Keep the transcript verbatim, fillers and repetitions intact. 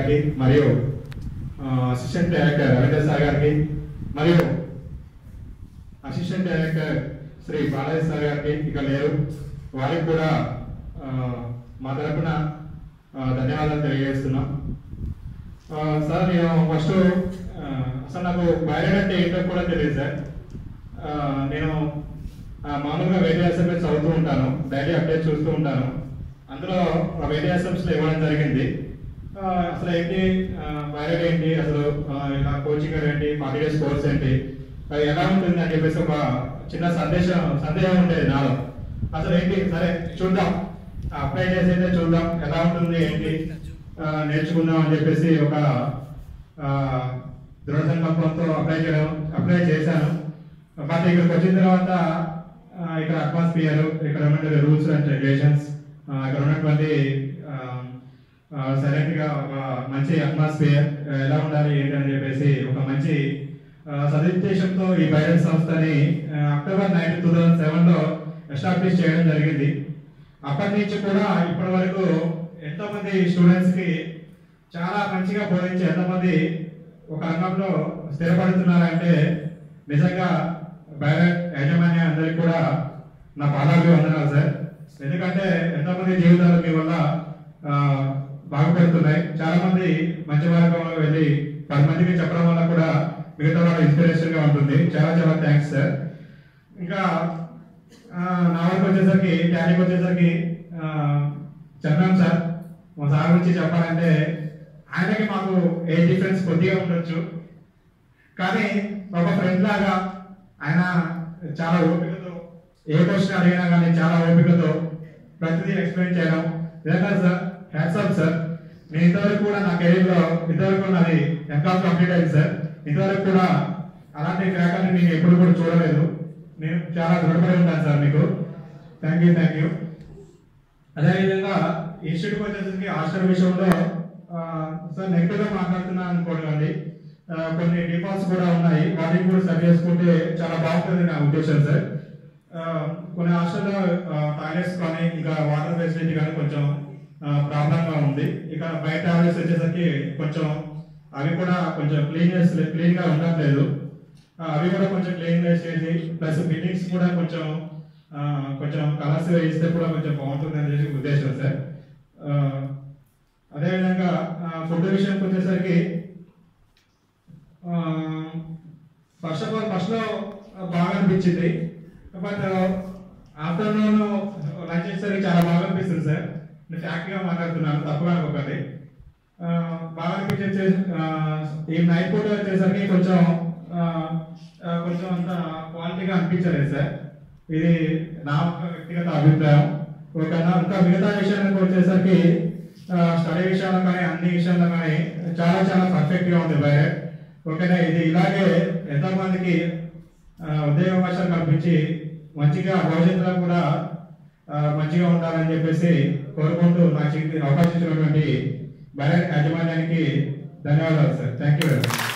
గారికి మరియు assistant director Ravindra sir గారికి మరియు assistant director Shri Balayya sir గారికి ఇక లేరు, వారికి కూడా మా తరఫున ధన్యవాదాలు తెలియజేస్తున్నాం. సార్ నేను ఫస్ట్ అసలు నాకు బయోడేటా అంటే ఏంటో కూడా తెలియదు సార్. నేను మామూలుగా వేదియాసంలో చదువుతూ ఉంటాను, డైలీ అప్డేట్ చూస్తూ ఉంటాను. అందులో వేదియాసంస్లో ఇవ్వడం జరిగింది. అసలు ఏంటి బయోడేటా ఏంటి, అసలు ఇలా కోచింగ్ ఏంటి, ఫార్టీ డేస్ కోర్స్ ఏంటి, అది ఎలా ఉంటుంది అని చెప్పేసి ఒక చిన్న సందేశం సందేహం ఉండేది నాలో. అసలు ఏంటి సరే చూద్దాం, అప్లై చేసి అయితే చూద్దాం ఎలా ఉంటుంది ఏంటి నేర్చుకుందాం అని చెప్పేసి ఒక దృఢ సంకల్పంతో అప్లై చేయడం అప్లై చేశాను. బట్ ఇక్కడికి వచ్చిన తర్వాత ఇక్కడ అట్మాస్ఫియర్, ఇక్కడ ఉన్నటువంటి రూల్స్ అండ్ రెగ్యులేషన్స్, ఇక్కడ ఉన్నటువంటి సైలెంట్ గా ఒక మంచి అట్మాస్ఫియర్ ఎలా ఉండాలి ఏంటి అని చెప్పేసి ఒక మంచి సదుద్దేశంతో ఈ బయోడేటా సంస్థని October nine two thousand seven లో ఎస్టాబ్లిష్ చేయడం జరిగింది. అప్పటి నుంచి కూడా ఇప్పటి వరకు ఎంతో మంది స్టూడెంట్స్ కి చాలా మంచిగా బోధించి ఎంతమంది ఒక రంగంలో స్థిరపడుతున్నారంటే నిజంగా బయోడేటా యాజమాన్య అందరికి కూడా నా పాదాలు వందనాలు సార్. ఎందుకంటే ఎంతో మంది జీవితాలు మీ వల్ల బాగుపడుతున్నాయి. చాలా మంది మంచి మార్గంలో వెళ్ళి పది మందికి చెప్పడం వల్ల కూడా మిగతా వాళ్ళ ఇన్స్పిరేషన్ గా ఉంటుంది. చాలా చాలా థ్యాంక్స్ సార్. ఇంకా నా వరకు వచ్చేసరికి ట్యాలీకి వచ్చేసరికి చెప్పాం సార్. మా సార్ గురించి చెప్పాలంటే ఆయనకి మాకు ఏ డిఫరెన్స్ కొద్దిగా ఉండొచ్చు, కానీ ఒక ఫ్రెండ్ లాగా ఆయన చాలా ఓపికతో ఏ క్వశ్చన్ అడిగినా కానీ చాలా ఓపికతో ప్రతిదీ ఎక్స్ప్లెయిన్ చేయడం. నిజంగా సార్ హ్యాట్స్ ఆఫ్ సార్. నేను ఇంతవరకు కూడా నా కెరీర్ లో ఇంతవరకు నాది ఎంకామ్ కంప్లీట్ అయింది సార్. ఇంతవరకు కూడా అలాంటి ఫ్యాకల్టీ నేను ఎప్పుడు కూడా చూడలేదు. నేను చాలా దృఢపడి ఉంటాను సార్ మీకు. Thank you thank you. అదేవిధంగా ఇన్స్టిట్యూట్ వచ్చేసరికి హాస్టల్ విషయంలో సార్ నెగిటివ్ గా మాట్లాడుతున్నాను అనుకోండి, కొన్ని డిఫాల్ట్స్ కూడా ఉన్నాయి, వాటిని కూడా సరి చేసుకుంటే చాలా బాగుంటుంది నా ఉద్దేశం సార్. కొన్ని హాస్టల్లో టాయిలెట్స్ కానీ ఇంకా వాటర్ ఫెసిలిటీ కానీ కొంచెం ప్రాబ్లంగా ఉంది. ఇక బయట టాయిలెట్స్ వచ్చేసరికి కొంచెం అవి కూడా కొంచెం క్లీన్నెస్ క్లీన్ గా ఉండట్లేదు. అవి కూడా కొంచెం క్లీన్నెస్ చేసి ప్లస్ బిల్డింగ్స్ కూడా కొంచెం కొంచెం కలర్స్ వేస్తే కూడా కొంచెం బాగుంటుంది అనేది ఉద్దేశం సార్. అదేవిధంగా ఫుడ్ విషయానికి వచ్చేసరికి ఫస్ట్ ఆఫ్ ఆల్ ఫస్ట్ లో బాగా అనిపించింది, బట్ ఆఫ్టర్నూన్ లంచ్ చేసేసరికి చాలా బాగా అనిపిస్తుంది సార్. నేను ఫ్యాక్ట్గా మాట్లాడుతున్నాను, తప్పుగా అనుకోకండి. బాగా అనిపించే ఈ నైట్ పూట వచ్చేసరికి కొంచెం కొంచెం అంత క్వాలిటీగా అనిపించలేదు సార్. ఇది నా వ్యక్తిగత అభిప్రాయం. ఒక ఇంకా మిగతా విషయాలకు వచ్చేసరికి స్టడీ విషయాల్లో కానీ అన్ని విషయాల్లో కానీ చాలా చాలా పర్ఫెక్ట్ గా ఉంది బయోడేటా. ఓకేనా, ఇది ఇలాగే ఎంతో మందికి ఉద్యోగ అవకాశాలు కల్పించి మంచిగా భవిష్యత్తులో కూడా మంచిగా ఉండాలని చెప్పేసి కోరుకుంటూ నాకు అవకాశం ఇచ్చినటువంటి బయోడేటా యాజమాన్యానికి ధన్యవాదాలు sir. Thank you very much.